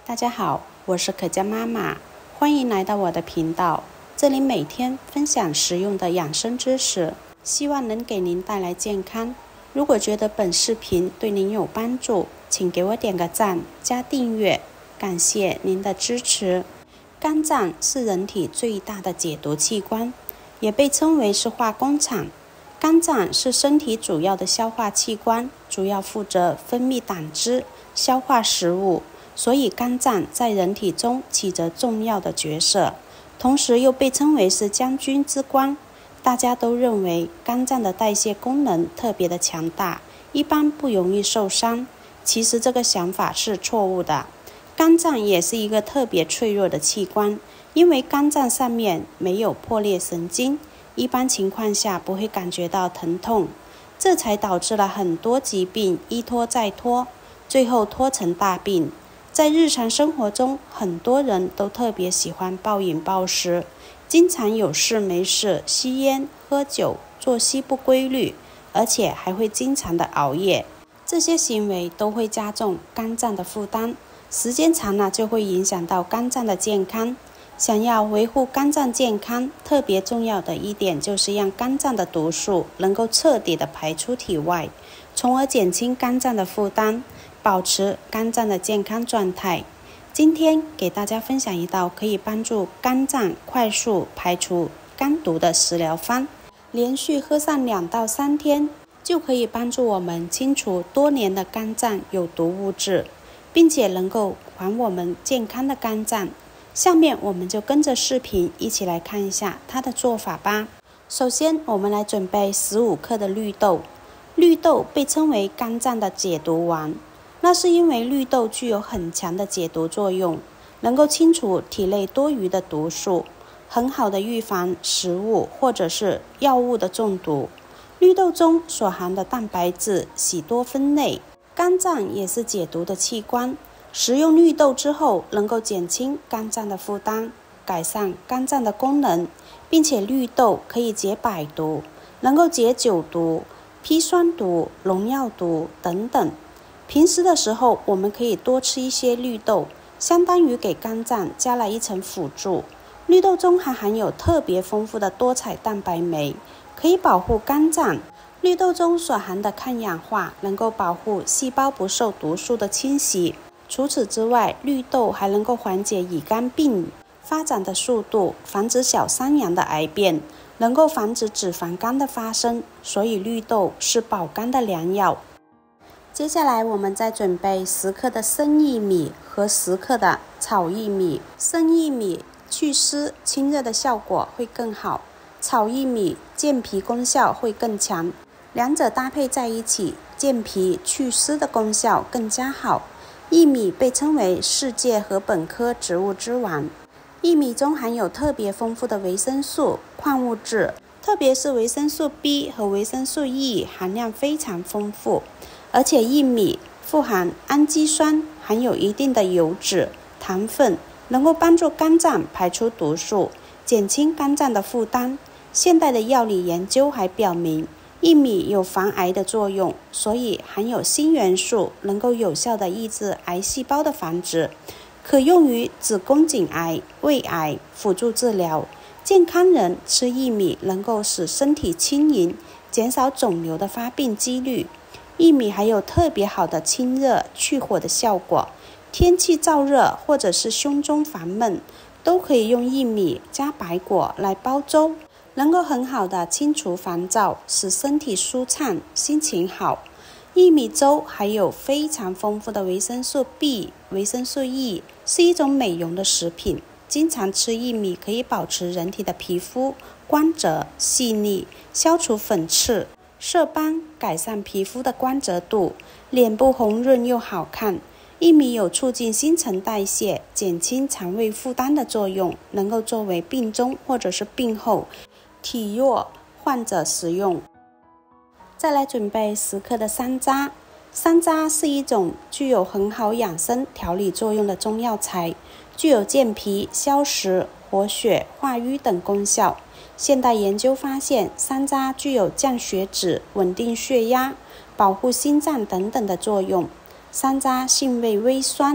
大家好，我是可嘉妈妈，欢迎来到我的频道。这里每天分享实用的养生知识，希望能给您带来健康。如果觉得本视频对您有帮助，请给我点个赞加订阅，感谢您的支持。肝脏是人体最大的解毒器官，也被称为是化工厂。肝脏是身体主要的消化器官，主要负责分泌胆汁、消化食物，所以肝脏在人体中起着重要的角色，同时又被称为是将军之官。大家都认为肝脏的代谢功能特别的强大，一般不容易受伤。其实这个想法是错误的。肝脏也是一个特别脆弱的器官，因为肝脏上面没有破裂神经，一般情况下不会感觉到疼痛，这才导致了很多疾病一拖再拖，最后拖成大病。在日常生活中，很多人都特别喜欢暴饮暴食，经常有事没事吸烟、喝酒，作息不规律，而且还会经常的熬夜。这些行为都会加重肝脏的负担，时间长了就会影响到肝脏的健康。想要维护肝脏健康，特别重要的一点就是让肝脏的毒素能够彻底的排出体外，从而减轻肝脏的负担，保持肝脏的健康状态。今天给大家分享一道可以帮助肝脏快速排除肝毒的食疗方，连续喝上2到3天，就可以帮助我们清除多年的肝脏有毒物质，并且能够还我们健康的肝脏。下面我们就跟着视频一起来看一下它的做法吧。首先我们来准备15克的绿豆。绿豆被称为肝脏的解毒王，那是因为绿豆具有很强的解毒作用，能够清除体内多余的毒素，很好的预防食物或者是药物的中毒。绿豆中所含的蛋白质喜多酚类，肝脏也是解毒的器官，食用绿豆之后能够减轻肝脏的负担，改善肝脏的功能，并且绿豆可以解百毒，能够解酒毒、砒霜毒、农药毒等等。平时的时候我们可以多吃一些绿豆，相当于给肝脏加了一层辅助。绿豆中还含有特别丰富的多彩蛋白酶，可以保护肝脏。绿豆中所含的抗氧化能够保护细胞不受毒素的侵袭。除此之外，绿豆还能够缓解乙肝病发展的速度，防止小山羊的癌变，能够防止脂肪肝的发生，所以绿豆是保肝的良药。接下来我们再准备10克的生薏米和10克的炒薏米。生薏米祛湿清热的效果会更好，炒薏米健脾功效会更强，两者搭配在一起，健脾祛湿的功效更加好。薏米被称为世界禾本科植物之王，薏米中含有特别丰富的维生素、矿物质，特别是维生素 B 和维生素 E 含量非常丰富，而且薏米富含氨基酸，含有一定的油脂、糖分，能够帮助肝脏排出毒素，减轻肝脏的负担。现代的药理研究还表明，薏米有防癌的作用，所以含有锌元素，能够有效地抑制癌细胞的繁殖，可用于子宫颈癌、胃癌辅助治疗。健康人吃薏米能够使身体轻盈，减少肿瘤的发病几率。薏米还有特别好的清热去火的效果，天气燥热或者是胸中烦闷，都可以用薏米加白果来煲粥，能够很好的清除烦躁，使身体舒畅，心情好。薏米粥还有非常丰富的维生素 B、维生素 E， 是一种美容的食品。经常吃薏米可以保持人体的皮肤光泽细腻，消除粉刺、色斑，改善皮肤的光泽度，脸部红润又好看。薏米有促进新陈代谢、减轻肠胃负担的作用，能够作为病中或者是病后体弱患者食用。再来准备10克的山楂。山楂是一种具有很好养生调理作用的中药材，具有健脾、消食、活血、化瘀等功效。现代研究发现，山楂具有降血脂、稳定血压、保护心脏等等的作用。山楂性味微酸，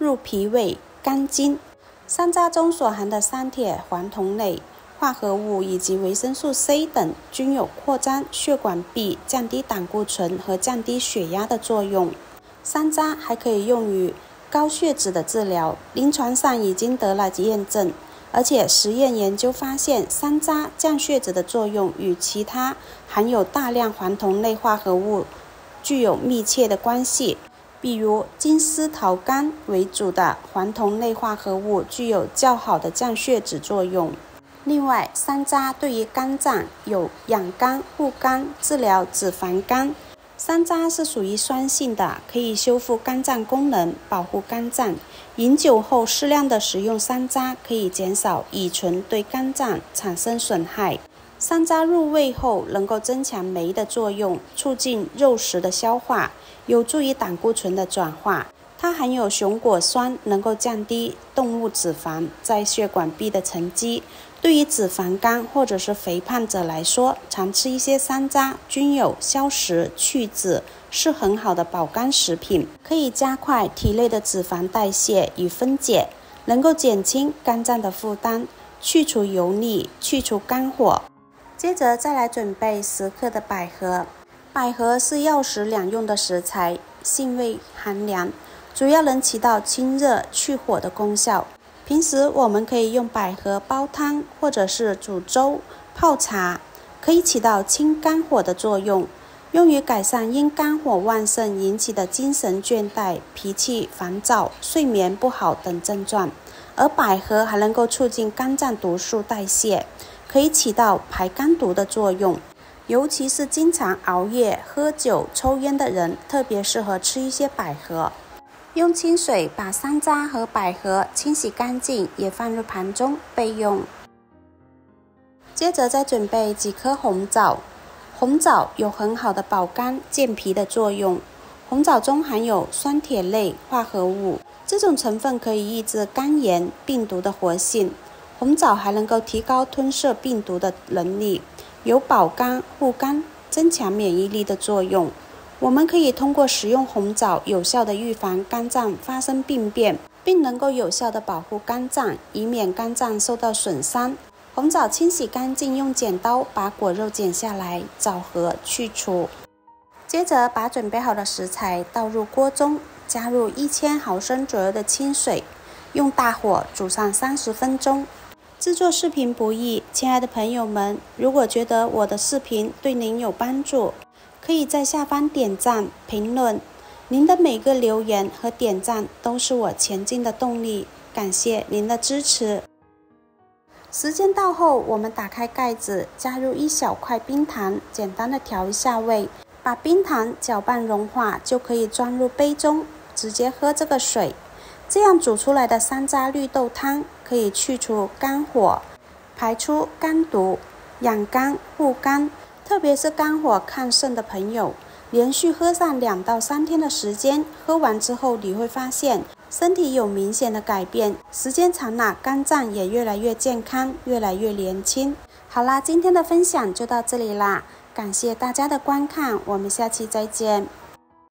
入脾胃、肝经。山楂中所含的三铁、黄酮类化合物以及维生素 C 等均有扩张血管壁、降低胆固醇和降低血压的作用。山楂还可以用于高血脂的治疗，临床上已经得了验证，而且实验研究发现，山楂降血脂的作用与其他含有大量黄酮类化合物具有密切的关系。比如金丝桃苷为主的黄酮类化合物具有较好的降血脂作用。另外，山楂对于肝脏有养肝、护肝、治疗脂肪肝。山楂是属于酸性的，可以修复肝脏功能，保护肝脏。饮酒后适量的食用山楂，可以减少乙醇对肝脏产生损害。山楂入胃后能够增强酶的作用，促进肉食的消化，有助于胆固醇的转化。它含有熊果酸，能够降低动物脂肪在血管壁的沉积。对于脂肪肝或者是肥胖者来说，常吃一些山楂均有消食去脂，是很好的保肝食品，可以加快体内的脂肪代谢与分解，能够减轻肝脏的负担，去除油腻，去除肝火。接着再来准备10克的百合。百合是药食两用的食材，性味寒凉，主要能起到清热去火的功效。平时我们可以用百合煲汤，或者是煮粥、泡茶，可以起到清肝火的作用，用于改善因肝火旺盛引起的精神倦怠、脾气烦躁、睡眠不好等症状。而百合还能够促进肝脏毒素代谢，可以起到排肝毒的作用。尤其是经常熬夜、喝酒、抽烟的人，特别适合吃一些百合。用清水把山楂和百合清洗干净，也放入盘中备用。接着再准备几颗红枣。红枣有很好的保肝健脾的作用。红枣中含有酸铁类化合物，这种成分可以抑制肝炎病毒的活性。红枣还能够提高吞噬病毒的能力，有保肝、护肝、增强免疫力的作用。我们可以通过食用红枣有效的预防肝脏发生病变，并能够有效的保护肝脏，以免肝脏受到损伤。红枣清洗干净，用剪刀把果肉剪下来，枣核去除。接着把准备好的食材倒入锅中，加入1000毫升左右的清水，用大火煮上30分钟。制作视频不易，亲爱的朋友们，如果觉得我的视频对您有帮助，可以在下方点赞、评论，您的每个留言和点赞都是我前进的动力，感谢您的支持。时间到后，我们打开盖子，加入1小块冰糖，简单的调一下味，把冰糖搅拌融化，就可以装入杯中，直接喝这个水。这样煮出来的山楂绿豆汤可以去除肝火，排出肝毒，养肝护肝。特别是肝火亢盛的朋友，连续喝上2到3天的时间，喝完之后你会发现身体有明显的改变，时间长了，肝脏也越来越健康，越来越年轻。好啦，今天的分享就到这里啦，感谢大家的观看，我们下期再见。